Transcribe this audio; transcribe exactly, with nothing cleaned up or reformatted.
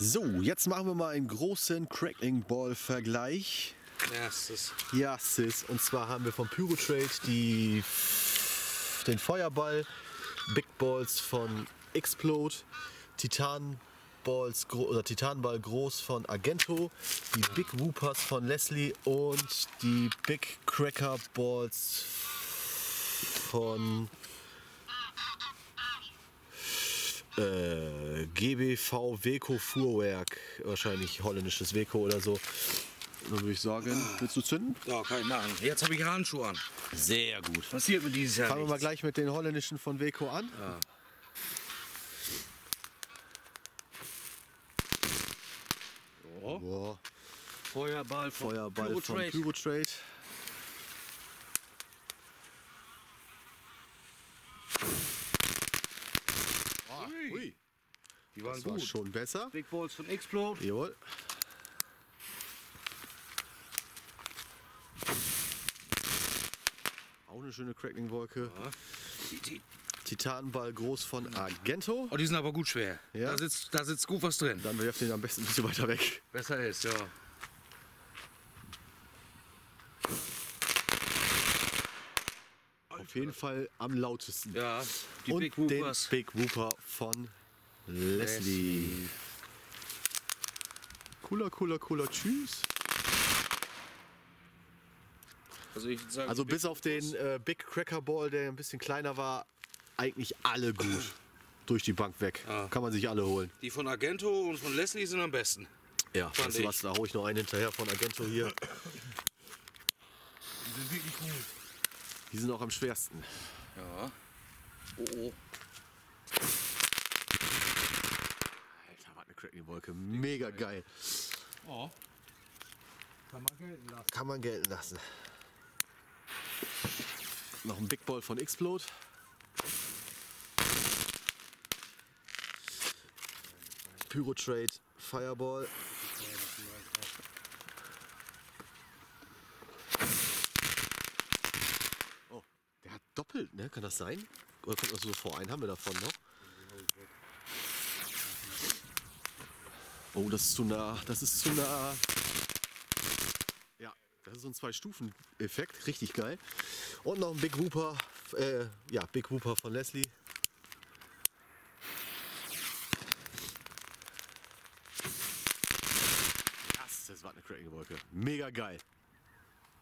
So, jetzt machen wir mal einen großen Crackling Ball Vergleich. Erstes. Ja, Sis. Und zwar haben wir von Pyrotrade die, den Feuerball, Big Balls von Explode, Titan Balls oder Titanball groß von Argento, die Big Whoopers von Leslie und die Big Cracker Balls von äh, G B V Weco Fuhrwerk, wahrscheinlich holländisches Weco oder so. Dann würde ich sagen, willst du zünden? Ja, kann ich machen. Jetzt habe ich Handschuhe an. Sehr gut. Passiert mir dieses Jahr Fangen wir mal nichts. gleich mit den holländischen von Weco an. Ja. So. Boah, Feuerball von Feuerball Pyrotrade. von Pyrotrade. Ui. Ui, Die waren das war gut. schon besser. Big Balls von Explode. Jawohl. Auch eine schöne Crackling-Wolke. Ja. Die, die. Titanball groß von Argento. Oh, die sind aber gut schwer. Ja. Da, sitzt, da sitzt gut was drin. Dann werft den am besten ein bisschen weiter weg. Besser ist, ja. Auf jeden Fall am lautesten. Ja, die Und Big den Whoopers. Big Whooper von Leslie. Cooler, cooler, cooler. Tschüss. Also, ich würde sagen, Also die Big bis auf den äh, Big Cracker Ball, der ein bisschen kleiner war, eigentlich alle gut. Durch die Bank weg. Ja. Kann man sich alle holen. Die von Argento und von Leslie sind am besten. Ja, Fand weißt du ich. was, da hau ich noch einen hinterher von Argento hier. Die sind wirklich gut. Die sind auch am schwersten. Ja. Oh, oh. Alter, was eine Crackling-Wolke. Mega geil. Oh. Kann man gelten lassen. Kann man gelten lassen. Noch ein Big Ball von Explode. Pyrotrade Fireball. Oh, der hat doppelt, ne? Kann das sein? Oder kommt das so vor? Einen haben wir davon noch. Oh, das ist zu nah. Das ist zu nah. Ja, das ist so ein Zwei-Stufen-Effekt. Richtig geil. Und noch ein Big Whooper. Äh, ja, Big Whooper von Leslie. Das, das war eine Crackling-Wolke. Mega geil.